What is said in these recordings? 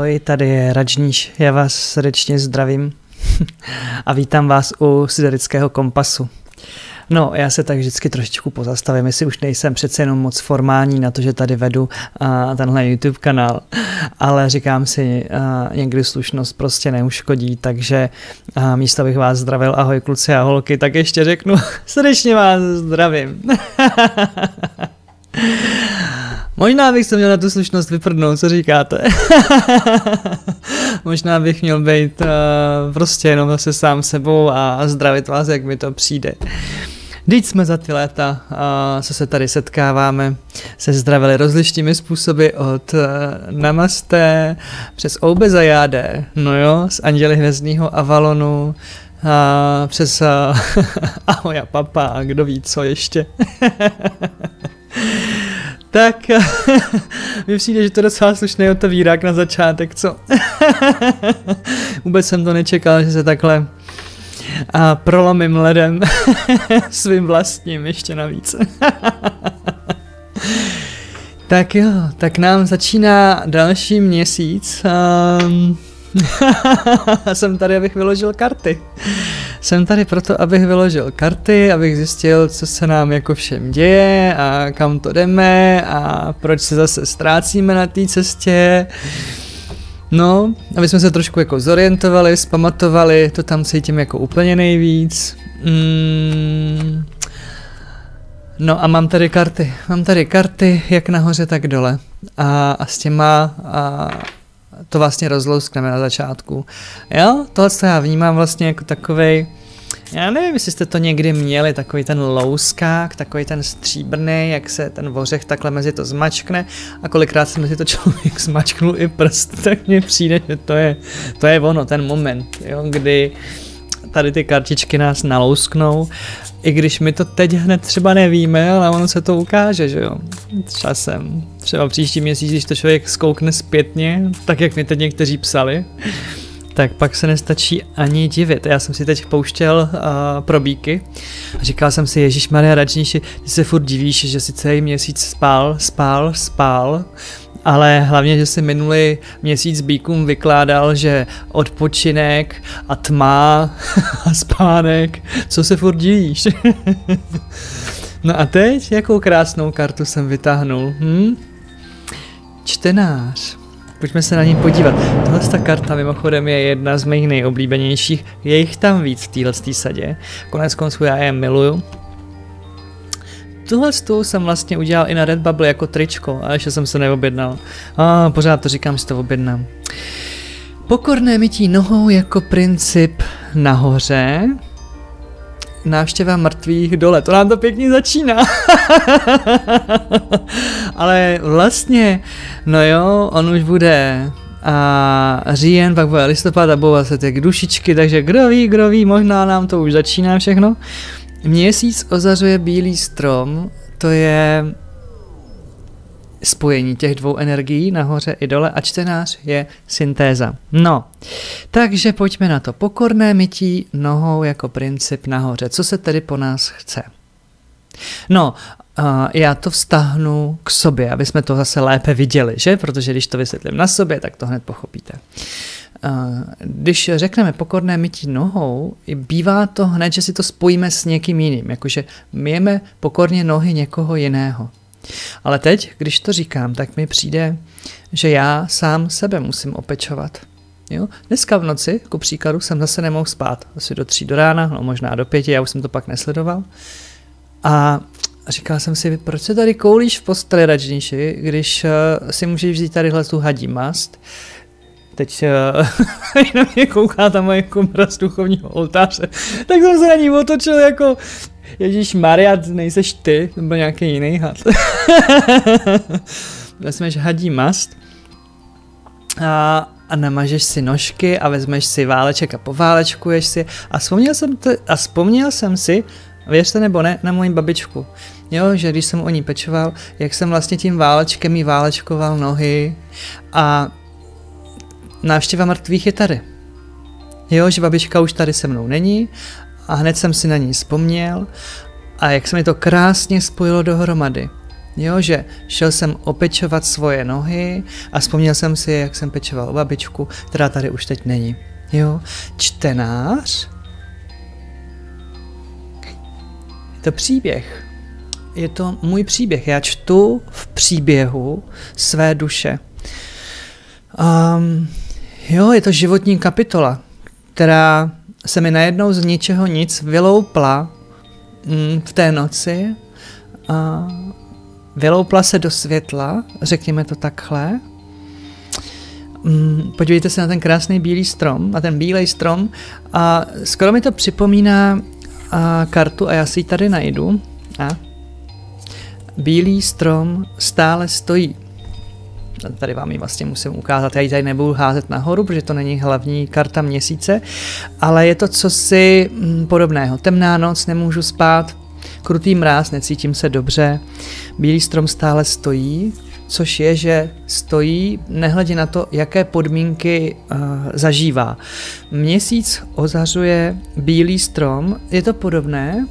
Ahoj, tady je Radžníš, já vás srdečně zdravím a vítám vás u Siderického kompasu. No, já se tak vždycky trošičku pozastavím, jestli už nejsem přece jenom moc formální na to, že tady vedu tenhle YouTube kanál, ale říkám si, někdy slušnost prostě neuškodí, takže místo bych vás zdravil, ahoj kluci a holky, tak ještě řeknu, srdečně vás zdravím. Možná bych se měl na tu slušnost vyprdnout, co říkáte? Možná bych měl být prostě jenom zase sám sebou a zdravit vás, jak mi to přijde. Vždyť jsme za ty léta, co se tady setkáváme, se zdravili rozličnými způsoby od Namaste přes Oubezajáde, no jo, z Anděly hvězdného Avalonu, přes Ahoj a papa a kdo ví co ještě. Tak mi přijde, že to je docela slušný otevírák na začátek, co? Vůbec jsem to nečekal, že se takhle prolomím ledem svým vlastním ještě navíc. Tak jo, tak nám začíná další měsíc. Jsem tady, abych vyložil karty. Jsem tady proto, abych vyložil karty, abych zjistil, co se nám jako všem děje a kam to jdeme a proč se zase ztrácíme na té cestě. No, aby jsme se trošku jako zorientovali, zpamatovali, to tam cítím jako úplně nejvíc. No a mám tady karty, jak nahoře, tak dole. A s těma to vlastně rozlouskneme na začátku. Jo, tohle já vnímám vlastně jako takovej, já nevím, jestli jste to někdy měli, takový ten louskák, takový ten stříbrný, jak se ten vořech takhle mezi to zmačkne a kolikrát se mezi to člověk zmačknul i prst, tak mně přijde, že to je ono, ten moment, jo, kdy tady ty kartičky nás nalousknou, i když my to teď hned třeba nevíme, ale ono se to ukáže, že jo, časem, třeba příští měsíc, když to člověk zkoukne zpětně, tak jak mi teď někteří psali, tak pak se nestačí ani divit. Já jsem si teď pouštěl probíky a říkal jsem si, Ježišmarja Radžníši, ty se furt divíš, že si celý měsíc spál, ale hlavně, že si minulý měsíc bíkům vykládal, že odpočinek a tma a spánek, co se furt divíš? No a teď, jakou krásnou kartu jsem vytáhnul? Čtenář. Pojďme se na ní podívat. Tohle ta karta mimochodem je jedna z mých nejoblíbenějších. Je jich tam víc v téhle sadě. Konec konců já je miluju. Tuhle jsem vlastně udělal i na Redbubble jako tričko, ale ještě jsem se neobjednal. Pořád to říkám, že to objednám. Pokorné mytí nohou jako princip nahoře. Návštěva mrtvých dole. To nám to pěkně začíná. Ale vlastně, no jo, on už bude říjen, pak bude listopad a budou se ty dušičky, takže kdo ví, možná nám to už začíná všechno. Měsíc ozařuje bílý strom, to je spojení těch dvou energií nahoře i dole a čtenář je syntéza. No, takže pojďme na to. Pokorné mytí nohou jako princip nahoře. Co se tedy po nás chce? No, já to vztahnu k sobě, aby jsme to zase lépe viděli, že? Protože když to vysvětlím na sobě, tak to hned pochopíte. Když řekneme pokorné mytí nohou, bývá to hned, že si to spojíme s někým jiným, jakože myjeme pokorně nohy někoho jiného. Ale teď, když to říkám, tak mi přijde, že já sám sebe musím opečovat. Jo? Dneska v noci, jako příkladu, jsem zase nemohl spát. Asi do 3 do rána, no možná do 5, já už jsem to pak nesledoval. A říkal jsem si, proč se tady koulíš v posteli, Radžníši, když si můžeš vzít tadyhle tu hadí mast. Teď na mě kouká ta moje komora z duchovního oltáře, tak jsem se na ní otočil jako Ježíšmarja, nejseš ty, to byl nějaký jiný had. Vezmeš hadí mast a namažeš si nožky a vezmeš si váleček a poválečkuješ si a vzpomněl jsem si, věřte nebo ne, na moji babičku. Jo, že když jsem o ní pečoval, jak jsem vlastně tím válečkem jí válečkoval nohy a návštěva mrtvých je tady. Jo, že babička už tady se mnou není a hned jsem si na ní vzpomněl a jak se mi to krásně spojilo dohromady. Jo, že šel jsem opečovat svoje nohy a vzpomněl jsem si, jak jsem pečoval babičku, která tady už teď není. Jo, čtenář. Je to příběh. Je to můj příběh. Já čtu v příběhu své duše. Jo, je to životní kapitola, která se mi najednou z ničeho nic vyloupla v té noci. Vyloupla se do světla, řekněme to takhle. Podívejte se na ten krásný bílý strom, na ten bílej strom a skoro mi to připomíná kartu a já si ji tady najdu. Bílý strom stále stojí. Tady vám ji vlastně musím ukázat, já ji tady nebudu házet nahoru, protože to není hlavní karta měsíce, ale je to cosi podobného. Temná noc, nemůžu spát, krutý mráz, necítím se dobře, bílý strom stále stojí, což je, že stojí, nehledě na to, jaké podmínky zažívá. Měsíc ozařuje bílý strom, je to podobné,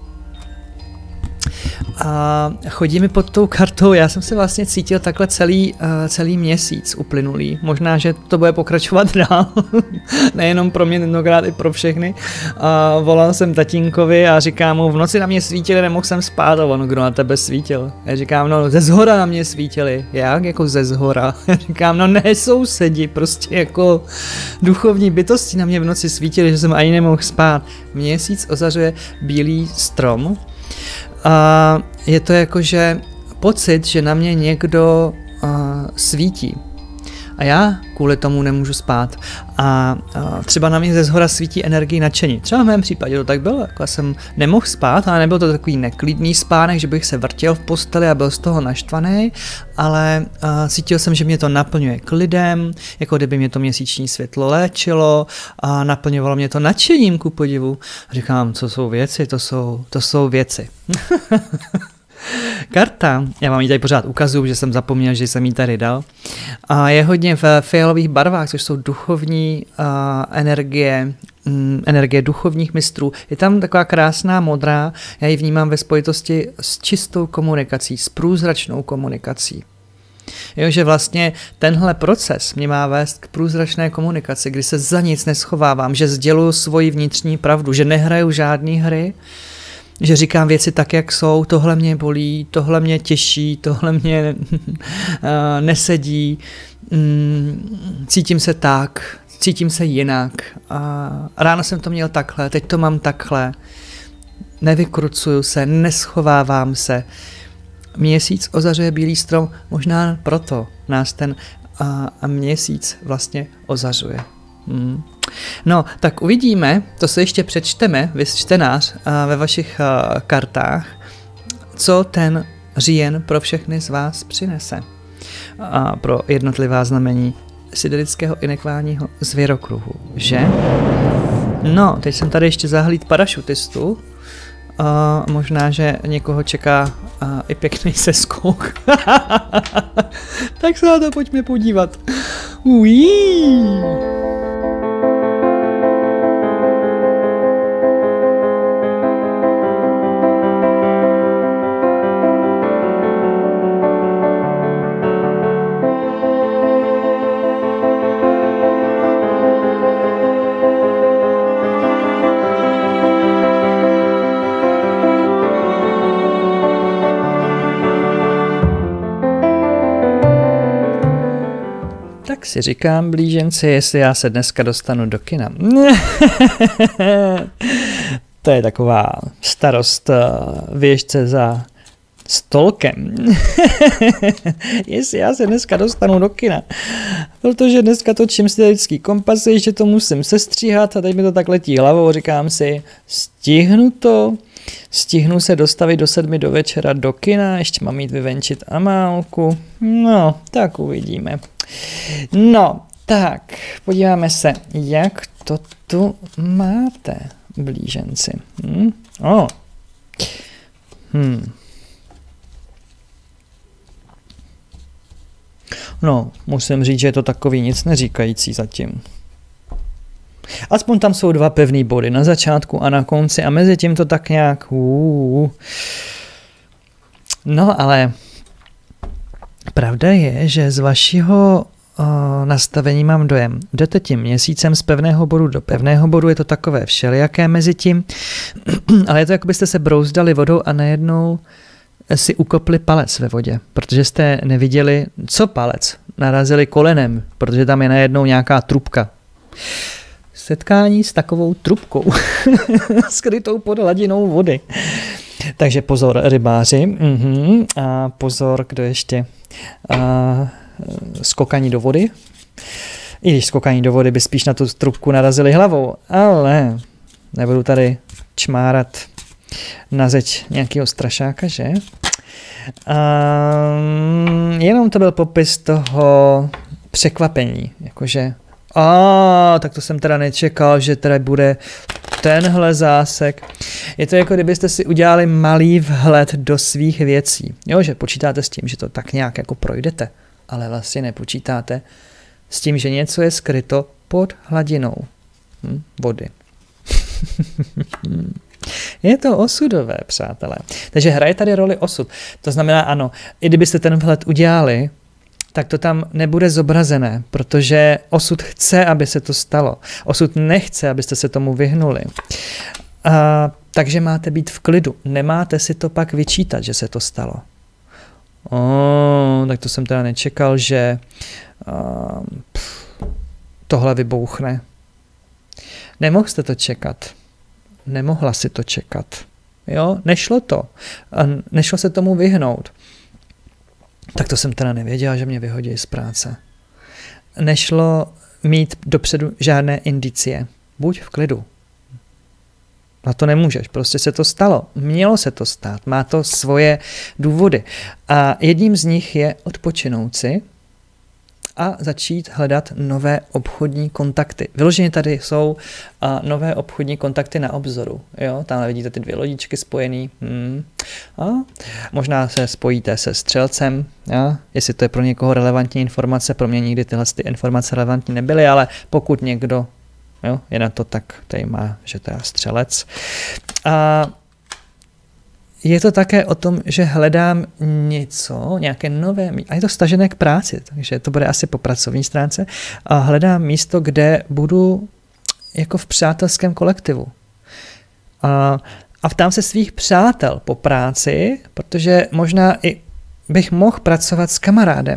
a chodí mi pod tou kartou, já jsem se vlastně cítil takhle celý měsíc uplynulý. Možná, že to bude pokračovat dál, nejenom pro mě, tentokrát i pro všechny. A volal jsem tatínkovi a říkám mu, v noci na mě svítili, nemohl jsem spát, a on, kdo na tebe svítil? Já říkám, no ze zhora na mě svítili. Jak jako ze zhora? Já říkám, no ne sousedi, prostě jako duchovní bytosti na mě v noci svítili, že jsem ani nemohl spát. Měsíc ozařuje bílý strom. A je to jakože pocit, že na mě někdo svítí. A já kvůli tomu nemůžu spát. A třeba na mě ze zhora svítí energii nadšení. Třeba v mém případě to tak bylo. Jako já jsem nemohl spát, ale nebyl to takový neklidný spánek, že bych se vrtěl v posteli a byl z toho naštvaný, ale cítil jsem, že mě to naplňuje klidem, jako kdyby mě to měsíční světlo léčilo a naplňovalo mě to nadšením, ku podivu. A říkám, co jsou věci? To jsou věci. Karta, já vám ji tady pořád ukazuju, že jsem zapomněl, že jsem ji tady dal. A je hodně v fialových barvách, což jsou duchovní energie duchovních mistrů. Je tam taková krásná modrá, já ji vnímám ve spojitosti s čistou komunikací, s průzračnou komunikací. Jo, že vlastně tenhle proces mě má vést k průzračné komunikaci, kdy se za nic neschovávám, že sděluju svoji vnitřní pravdu, že nehraju žádný hry, že říkám věci tak, jak jsou, tohle mě bolí, tohle mě těší, tohle mě nesedí, cítím se tak, cítím se jinak. Ráno jsem to měl takhle, teď to mám takhle, nevykrucuju se, neschovávám se. Měsíc ozařuje bílý strom, možná proto nás ten měsíc vlastně ozařuje. No, tak uvidíme, to se ještě přečteme, vy čtenář, ve vašich kartách, co ten říjen pro všechny z vás přinese. Pro jednotlivá znamení siderického inekválního zvěrokruhu, že? No, teď jsem tady ještě zahlíd parašutistu, možná, že někoho čeká i pěkný seskok. Tak se na to pojďme podívat. Uí. Tak si říkám, blíženci, jestli já se dneska dostanu do kina. To je taková starost věžce za stolkem. Jestli já se dneska dostanu do kina. Protože dneska točím siderický kompas, ještě to musím sestříhat a teď mi to tak letí hlavou. Říkám si, stihnu to? Stihnu se dostavit do 7 do večera do kina, ještě mám jít vyvenčit Amálku. No, tak uvidíme. No, tak, podíváme se, jak to tu máte, blíženci. No, musím říct, že je to takový nic neříkající zatím. Aspoň tam jsou 2 pevný body, na začátku a na konci a mezi tím to tak nějak... No, ale Pravda je, že z vašeho nastavení mám dojem. Jdete tím měsícem z pevného bodu do pevného bodu, je to takové všelijaké mezi tím, ale je to, jako byste se brouzdali vodou a najednou si ukopli palec ve vodě, protože jste neviděli, co palec. Narazili kolenem, protože tam je najednou nějaká trubka. Setkání s takovou trubkou, skrytou pod hladinou vody. Takže pozor, rybáři. A pozor, kdo ještě? Skokání do vody. I když skokání do vody by spíš na tu trubku narazili hlavou, ale nebudu tady čmárat na zeď nějakého strašáka, že? Jenom to byl popis toho překvapení, jakože tak to jsem teda nečekal, že teda bude tenhle zásek. Je to jako kdybyste si udělali malý vhled do svých věcí. Jo, že počítáte s tím, že to tak nějak jako projdete, ale vlastně nepočítáte s tím, že něco je skryto pod hladinou vody. Je to osudové, přátelé. Takže hraje tady roli osud. To znamená, ano, i kdybyste ten vhled udělali, tak to tam nebude zobrazené, protože osud chce, aby se to stalo. Osud nechce, abyste se tomu vyhnuli. Takže máte být v klidu. Nemáte si to pak vyčítat, že se to stalo. Tak to jsem teda nečekal, že tohle vybouchne. Nemohl jste to čekat. Nemohla si to čekat. Jo, nešlo to. Nešlo se tomu vyhnout. Tak to jsem teda nevěděla, že mě vyhodí z práce. Nešlo mít dopředu žádné indicie. Buď v klidu. Na to nemůžeš, prostě se to stalo. Mělo se to stát, má to svoje důvody. A jedním z nich je odpočinout si a začít hledat nové obchodní kontakty. Vyloženě tady jsou nové obchodní kontakty na obzoru. Jo? Tamhle vidíte ty dvě lodičky spojený. A možná se spojíte se střelcem, ja? Jestli to je pro někoho relevantní informace, pro mě nikdy tyhle informace relevantní nebyly, ale pokud někdo je na to, tak tady má, že to je střelec. A je to také o tom, že hledám něco, nějaké nové, a je to stažené k práci, takže to bude asi po pracovní stránce, a hledám místo, kde budu jako v přátelském kolektivu. A ptám se svých přátel po práci, protože možná i bych mohl pracovat s kamarádem.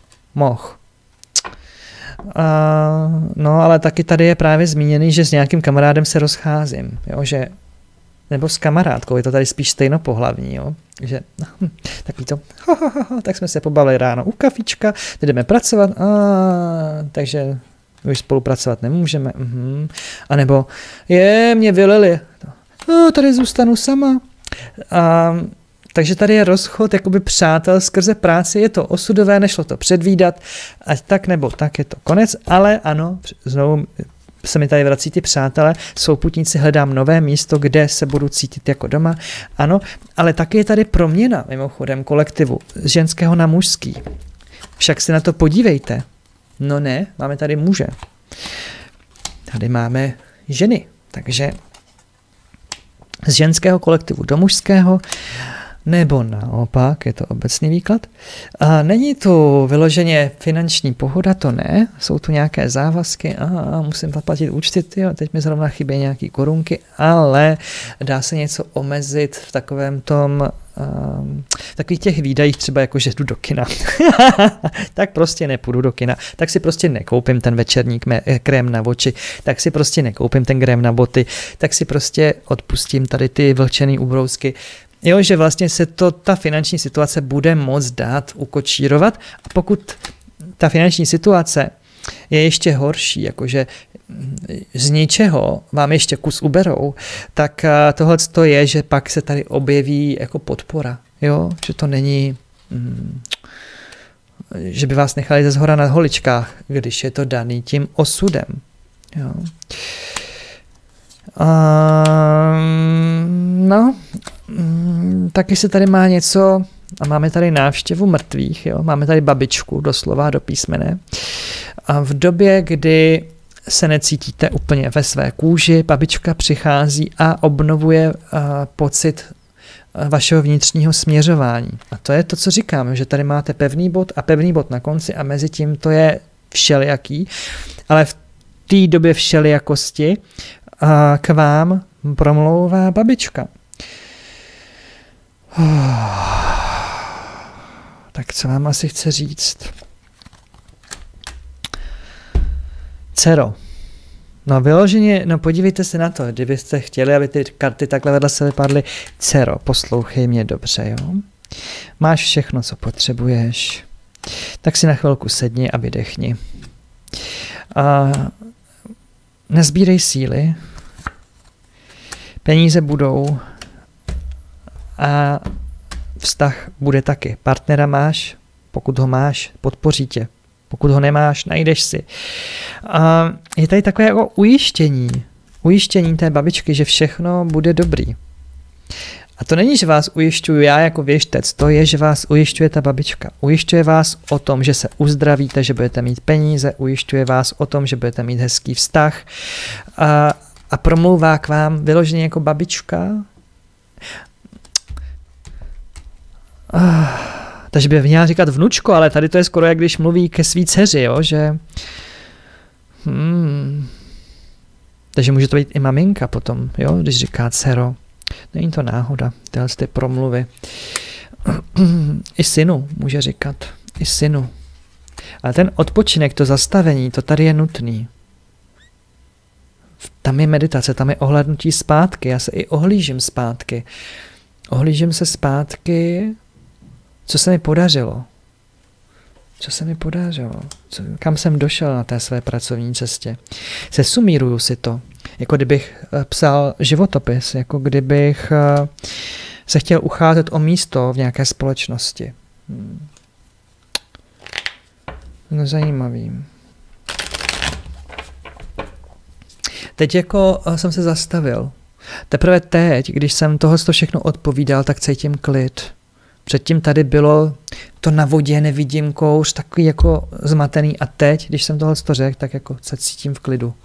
No, ale taky tady je právě zmíněný, že s nějakým kamarádem se rozcházím, jo, že nebo s kamarádkou, je to tady spíš stejnopohlavní, jo, že takový to, tak jsme se pobavili ráno u kafička, teď jdeme pracovat, takže už spolupracovat nemůžeme, a nebo mě vylili, tady zůstanu sama, takže tady je rozchod jakoby přátel skrze práci, je to osudové, nešlo to předvídat, ať tak nebo tak je to konec, ale ano, znovu se mi tady vrací ty přátelé, souputníci, hledám nové místo, kde se budu cítit jako doma, ano, ale taky je tady proměna, mimochodem, kolektivu, z ženského na mužský. Však si na to podívejte. No ne, máme tady muže. Tady máme ženy, takže z ženského kolektivu do mužského, nebo naopak, je to obecný výklad. A není to vyloženě finanční pohoda, to ne, jsou tu nějaké závazky, musím zaplatit účty, teď mi zrovna chybí nějaký korunky, ale dá se něco omezit v takovém tom, takových těch výdajích, třeba jako, že jdu do kina. Tak prostě nepůjdu do kina, tak si prostě nekoupím ten večerní krém na oči, tak si prostě nekoupím ten krém na boty, tak si prostě odpustím tady ty vlčený ubrousky. Jo, že vlastně se ta finanční situace bude moc dát ukočírovat, a pokud ta finanční situace je ještě horší, jakože z ničeho vám ještě kus uberou, tak tohle je, že pak se tady objeví jako podpora, jo, že to není, že by vás nechali ze zhora na holičkách, když je to daný tím osudem, jo. Taky se tady má něco, a máme tady návštěvu mrtvých, jo? Máme tady babičku, doslova do písmene. A v době, kdy se necítíte úplně ve své kůži, babička přichází a obnovuje pocit vašeho vnitřního směřování. A to je to, co říkám, že tady máte pevný bod a pevný bod na konci a mezi tím to je všelijaký, ale v té době všelijakosti k vám promlouvá babička. Tak co vám asi chce říct? Dcero. No vyloženě, no podívejte se na to, kdybyste chtěli, aby ty karty takhle vedle se vypadly. Dcero, poslouchej mě dobře, jo? Máš všechno, co potřebuješ. Tak si na chvilku sedni a vydechni. Nezbírej síly. Peníze budou a vztah bude taky. Partnera máš, pokud ho máš, podpoří tě. Pokud ho nemáš, najdeš si. A je tady takové jako ujištění té babičky, že všechno bude dobrý. A to není, že vás ujišťuju já jako věštec, to je, že vás ujišťuje ta babička. Ujišťuje vás o tom, že se uzdravíte, že budete mít peníze, ujišťuje vás o tom, že budete mít hezký vztah a promlouvá k vám vyloženě jako babička. Takže by měla říkat vnučko, ale tady to je skoro jak když mluví ke svý dceři, jo, že... Takže může to být i maminka potom, jo, když říká dcero. Není to náhoda, tyhle ty promluvy. I synu může říkat, i synu. Ale ten odpočinek, to zastavení, to tady je nutný. Tam je meditace, tam je ohlédnutí zpátky, já se i ohlížím zpátky. Ohlížím se zpátky, co se mi podařilo. Co se mi podařilo? Kam jsem došel na té své pracovní cestě? Sesumíruju si to. Jako kdybych psal životopis, jako kdybych se chtěl ucházet o místo v nějaké společnosti. No zajímavý. Teď jako jsem se zastavil. Teprve teď, když jsem tohle všechno odpovídal, tak cítím klid. Předtím tady bylo to na vodě, nevidím kouř, takový jako zmatený. A teď, když jsem tohle řekl, tak jako se cítím v klidu.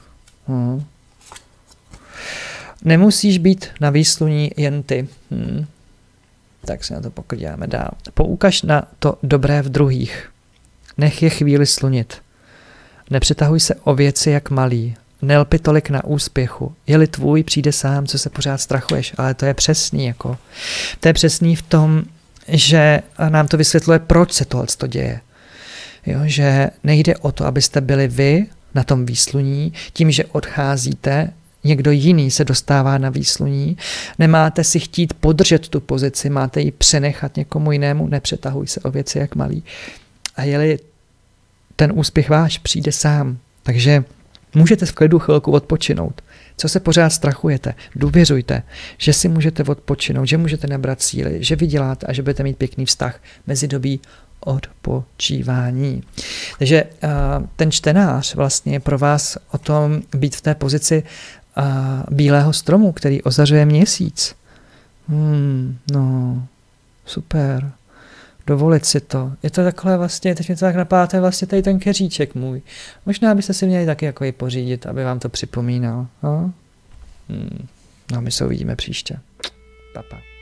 Nemusíš být na výsluní jen ty. Tak se na to podíváme dál. Poukaž na to dobré v druhých. Nech je chvíli slunit. Nepřetahuj se o věci jak malý. Nelpi tolik na úspěchu. Je-li tvůj, přijde sám, co se pořád strachuješ. Ale to je přesný. Jako. To je přesný v tom, že nám to vysvětluje, proč se tohle děje. Jo, že nejde o to, abyste byli vy na tom výsluní, tím, že odcházíte, někdo jiný se dostává na výsluní, nemáte si chtít podržet tu pozici, máte ji přenechat někomu jinému, nepřetahuj se o věci jak malý. A je-li ten úspěch váš, přijde sám. Takže můžete v klidu chvilku odpočinout. Co se pořád strachujete? Důvěřujte, že si můžete odpočinout, že můžete nabrat síly, že vyděláte a že budete mít pěkný vztah mezi dobí odpočívání. Takže ten čtenář vlastně je pro vás o tom být v té pozici bílého stromu, který ozařuje měsíc. No, super. Dovolit si to. Je to takhle vlastně, teď mi to tak napadá, to je vlastně tady ten keříček můj. Možná byste si měli taky jako pořídit, aby vám to připomínal. No, my se uvidíme příště. Papa.